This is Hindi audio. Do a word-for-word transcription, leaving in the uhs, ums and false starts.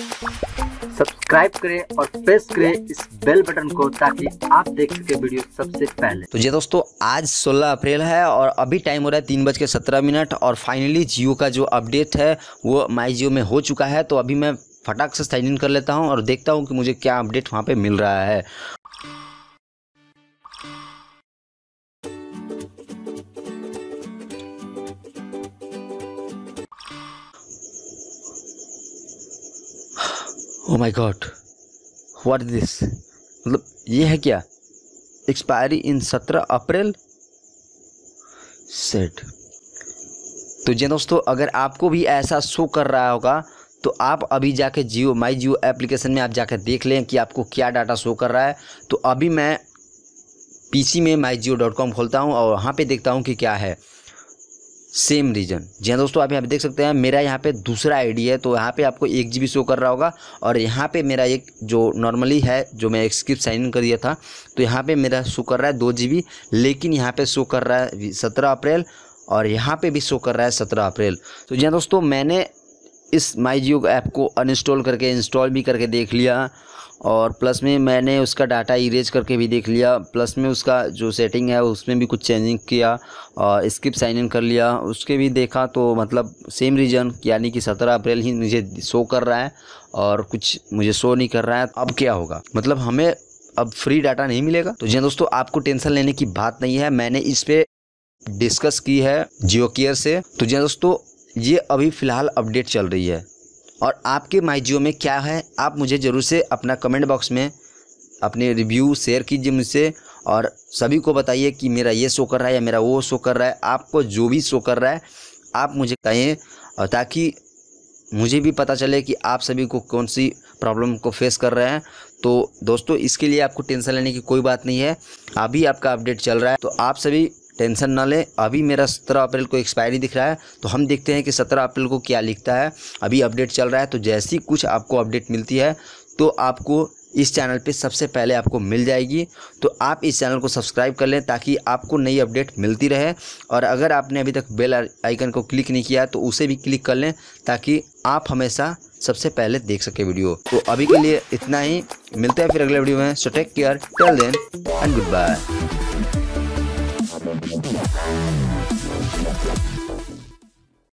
सब्सक्राइब करें और प्रेस करें इस बेल बटन को ताकि आप देख सके वीडियो सबसे पहले। तो जी दोस्तों, आज सोलह अप्रैल है और अभी टाइम हो रहा है तीन बज के सत्रह मिनट और फाइनली जियो का जो अपडेट है वो माई जियो में हो चुका है। तो अभी मैं फटाक से साइन इन कर लेता हूं और देखता हूं कि मुझे क्या अपडेट वहां पे मिल रहा है। Oh my god, what is this? मतलब ये है क्या? एक्सपायरी इन सत्रह अप्रैल सेट। तो जी दोस्तों, अगर आपको भी ऐसा शो कर रहा होगा तो आप अभी जाके जियो माई जियो एप्लीकेशन में आप जाकर देख लें कि आपको क्या डाटा शो कर रहा है। तो अभी मैं पीसी में माई जियो डॉट कॉम खोलता हूँ और वहाँ पे देखता हूँ कि क्या है सेम रीजन। जी हाँ दोस्तों, आप यहाँ पे देख सकते हैं मेरा यहाँ पे दूसरा आईडी है, तो यहाँ पे आपको एक जी बी शो कर रहा होगा और यहाँ पे मेरा एक जो नॉर्मली है जो मैं एक स्क्रिप्ट साइन इन कर दिया था तो यहाँ पे मेरा शो कर रहा है दो जी बी, लेकिन यहाँ पे शो कर रहा है सत्रह अप्रैल और यहाँ पे भी शो कर रहा है सत्रह अप्रैल। तो जी हाँ दोस्तों, मैंने इस माई जियो ऐप को अनइंस्टॉल करके इंस्टॉल भी करके देख लिया और प्लस में मैंने उसका डाटा इरेज करके भी देख लिया, प्लस में उसका जो सेटिंग है उसमें भी कुछ चेंजिंग किया और स्किप साइन इन कर लिया, उसके भी देखा तो मतलब सेम रीजन यानी कि सत्रह अप्रैल ही मुझे शो कर रहा है और कुछ मुझे शो नहीं कर रहा है। अब क्या होगा? मतलब हमें अब फ्री डाटा नहीं मिलेगा? तो जी दोस्तों, आपको टेंशन लेने की बात नहीं है, मैंने इस पर डिस्कस की है जियो केयर से। तो जी दोस्तों, ये अभी फ़िलहाल अपडेट चल रही है और आपके माई जियो में क्या है आप मुझे ज़रूर से अपना कमेंट बॉक्स में अपने रिव्यू शेयर कीजिए मुझसे और सभी को बताइए कि मेरा ये शो कर रहा है या मेरा वो शो कर रहा है। आपको जो भी शो कर रहा है आप मुझे कहें ताकि मुझे भी पता चले कि आप सभी को कौन सी प्रॉब्लम को फेस कर रहे हैं। तो दोस्तों, इसके लिए आपको टेंशन लेने की कोई बात नहीं है, अभी आपका अपडेट चल रहा है तो आप सभी टेंशन ना लें। अभी मेरा सत्रह अप्रैल को एक्सपायरी दिख रहा है तो हम देखते हैं कि सत्रह अप्रैल को क्या लिखता है। अभी अपडेट चल रहा है तो जैसी कुछ आपको अपडेट मिलती है तो आपको इस चैनल पे सबसे पहले आपको मिल जाएगी। तो आप इस चैनल को सब्सक्राइब कर लें ताकि आपको नई अपडेट मिलती रहे और अगर आपने अभी तक बेल आइकन को क्लिक नहीं किया तो उसे भी क्लिक कर लें ताकि आप हमेशा सबसे पहले देख सके वीडियो। तो अभी के लिए इतना ही, मिलते हैं फिर अगले वीडियो में। So take care, till then and good bye.